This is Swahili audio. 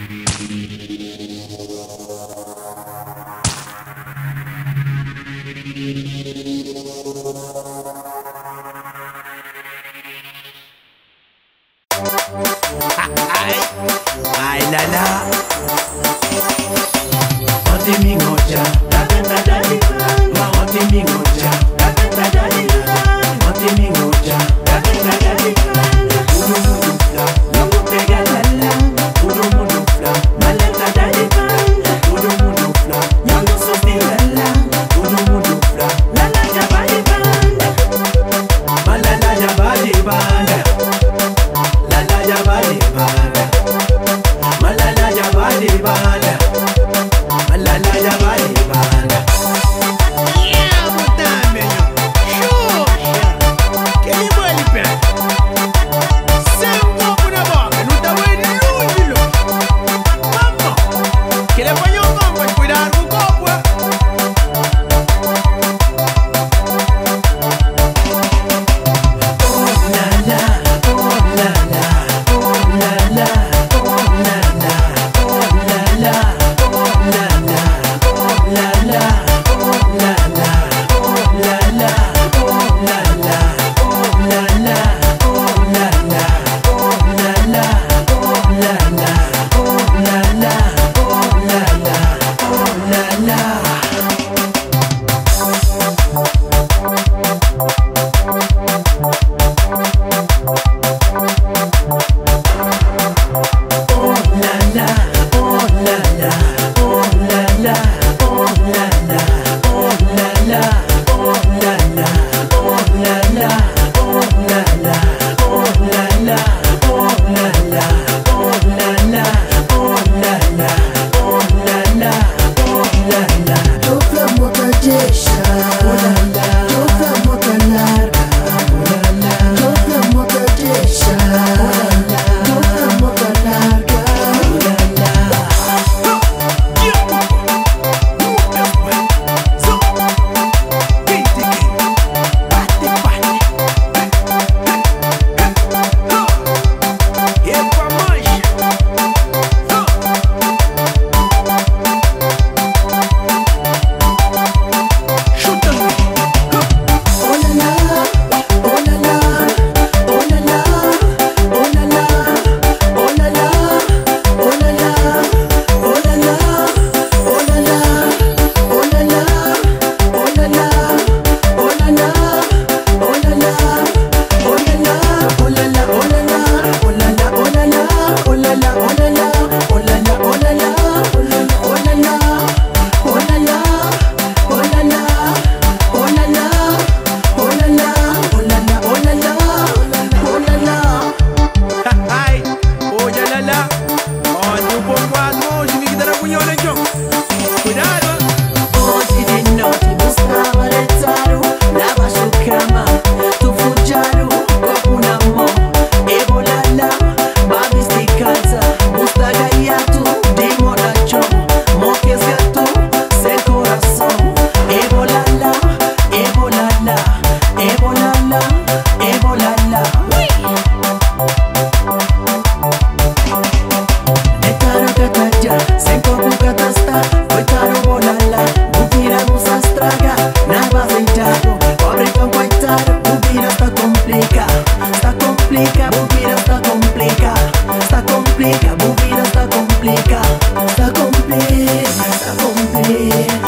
Ay la la. Oti mi ngoja, tatenda dali. Ma oti mi ngoja, tatenda dali. Oti mi ngoja, tatenda dali. Uru mudu fla, nungu pega lala. Uru mudu fla, maleta dali. Uru mudu fla, nungu susti lala. Uru mudu fla, lala jabali banda. Malala jabali banda. Lala jabali banda. Malala jabali banda. Malala jabali banda. Yeah, mutame yo. Shusha. Keni bali pe. Sembo kuna boga. Nuta weni lungilo. Mamma. Kile fanyo mamma. Cuidar ku kopwa. Oh la la. Oh la la. Oh la la. Oh la la. Oh la la. Oh la la. Oh la la. Oh la la. Oh la la. Oh la la. Oh la la. Oh la la. Oh la la. Oh la la. Oh la la. Oh la la. Oh la la. Oh la la, oh la la, oh la la, oh la la, oh la la, oh la la, oh la la, oh la la, oh la la, oh la la, oh la la, oh la la, oh la la, oh la la. Toka mwaka jesha, toka mwaka narka, toka mwaka jesha, toka mwaka narka. Ay, oye la la. On tu por cuatro, si me quitara puñón en yo. Cuidado. Oggi di notte buscavo rezzaro, lava su cama, tu fuggiaro, con un amo, e volala, babi sti calza, busta gaiato, di monacho, mo che sgatto, se il corazón, e volala, e volala, e volala, e volala. Etaro kataja, senko bukatasta, koitaro volala, bukira gusa straga, naba sentado, pobre con koitaro, bukira sta complica, bukira sta complica, bukira sta complica, sta complica.